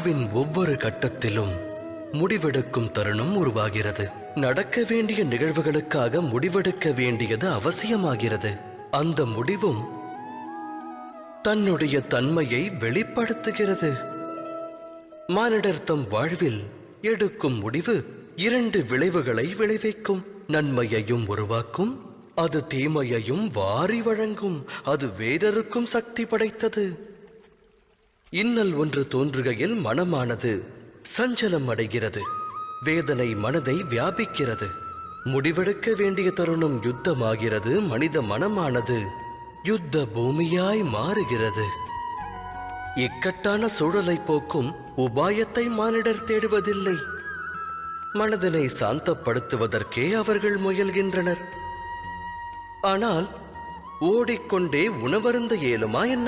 வாழ்வின் ஒவ்வொரு கட்டத்திலும் முடிவெடுக்கும் தருணம் உருவாகிறது. நடக்க வேண்டிய நிகழ்வுகளுக்காக முடிவெடுக்க வேண்டியது அவசியமாகிறது. அந்த முடிவும் தன்னுடைய தன்மையை வெளிப்படுத்துகிறது. மானிடர் தம் வாழ்வில் எடுக்கும் முடிவு 2 விளைவுகளை விளைவிக்கும். நன்மையையும் உருவாக்கும், அது தீமையையும் வாரி வழங்கும். அது வேறொருக்கும் சக்தி படைத்தது. இன்னல் ஒன்று தோன்றுகையில் மனமானது சஞ்சலம் அடைகிறது. வேதனை மனதை வியாபிக்கிறது. முடிவெடுக்க வேண்டிய தருணம் யுத்தமாகிறது. மனித மனமானது யுத்த பூமியாய் மாறுகிறது. இக்கட்டான சூழலை போக்கும் உபாயத்தை மானிடர் தேடுவதில்லை. மனதினை சாந்தப்படுத்துவதற்கே அவர்கள் முயல்கின்றனர். ஆனால் ஓடிக்கொண்டே உணவருந்த இயலுமா என்ன?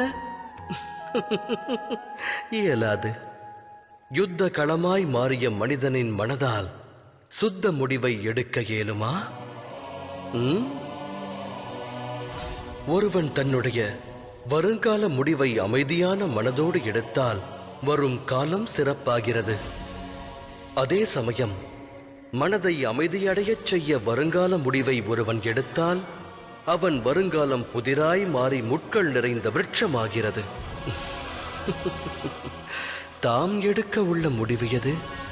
இயலாது. யுத்த களமாய் மாறிய மனிதனின் மனதால் சுத்த முடிவை எடுக்க இயலுமா? ஒருவன் தன்னுடைய வருங்கால முடிவை அமைதியான மனதோடு எடுத்தால் வரும் காலம் சிறப்பாகிறது. அதே சமயம் மனதை அமைதியடையச் செய்ய வருங்கால முடிவை ஒருவன் எடுத்தால் அவன் வருங்காலம் புதிராய் மாறி முட்கள் நிறைந்த விருட்சமாகிறது. தாம் எடுக்க உள்ள முடிவு எது?